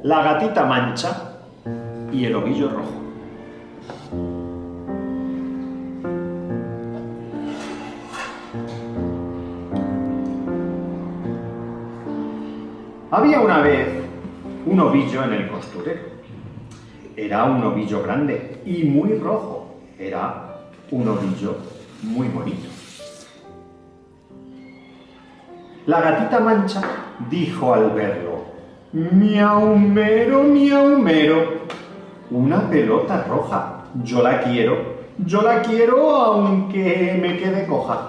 la gatita mancha y el ovillo rojo. Había una vez un ovillo en el costurero. Era un ovillo grande y muy rojo. Era un ovillo muy bonito. La gatita mancha dijo al verlo: «Miau mero, una pelota roja. Yo la quiero aunque me quede coja».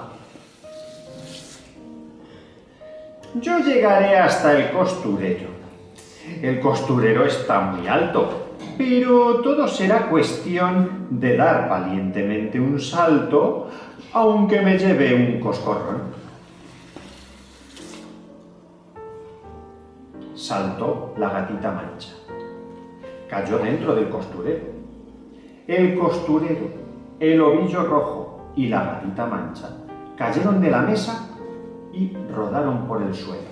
Yo llegaré hasta el costurero. El costurero está muy alto, pero todo será cuestión de dar valientemente un salto, aunque me lleve un coscorrón. Saltó la gatita mancha. Cayó dentro del costurero. El costurero, el ovillo rojo y la gatita mancha cayeron de la mesa y rodaron por el suelo.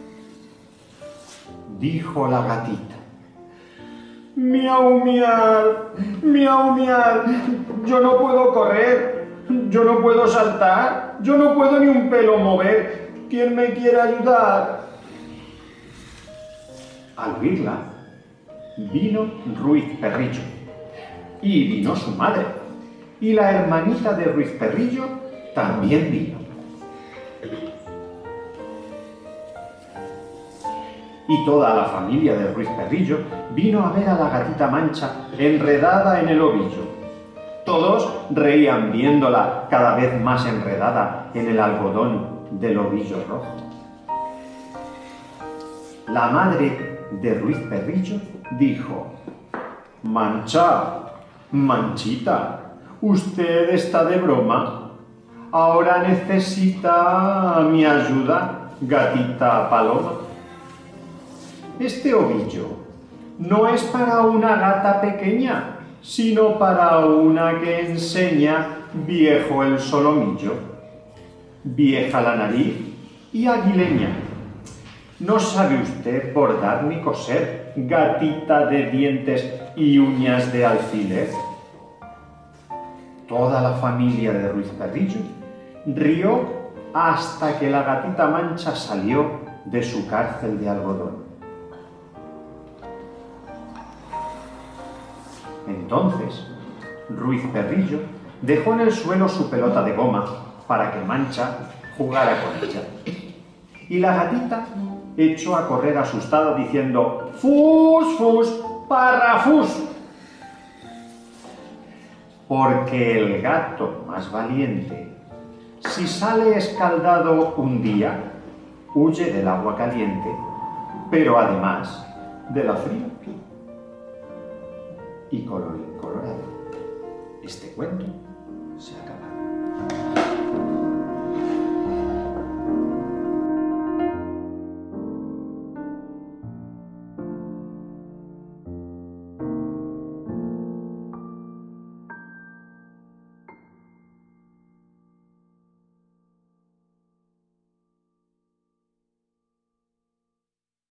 Dijo la gatita: «Miau, miau, yo no puedo correr, yo no puedo saltar, yo no puedo ni un pelo mover. ¿Quién me quiere ayudar?». Al oírla, vino Ruiz Perrillo, y vino su madre, y la hermanita de Ruiz Perrillo también vino. Y toda la familia de Ruiz Perrillo vino a ver a la gatita mancha enredada en el ovillo. Todos reían viéndola cada vez más enredada en el algodón del ovillo rojo. La madre de Ruiz Perrillo dijo: «Mancha, Manchita, usted está de broma. Ahora necesita mi ayuda, gatita paloma. Este ovillo no es para una gata pequeña, sino para una que enseña viejo el solomillo, vieja la nariz y aguileña. ¿No sabe usted bordar ni coser, gatita de dientes y uñas de alfiler?». Toda la familia de Ruiz Perrillo rió hasta que la gatita mancha salió de su cárcel de algodón. Entonces, Ruiz Perrillo dejó en el suelo su pelota de goma para que Mancha jugara con ella. Y la gatita echó a correr asustada diciendo: «¡Fus, fus, parrafus!». Porque el gato más valiente, si sale escaldado un día, huye del agua caliente, pero además de la fría. Y colorín colorado, este cuento se acaba.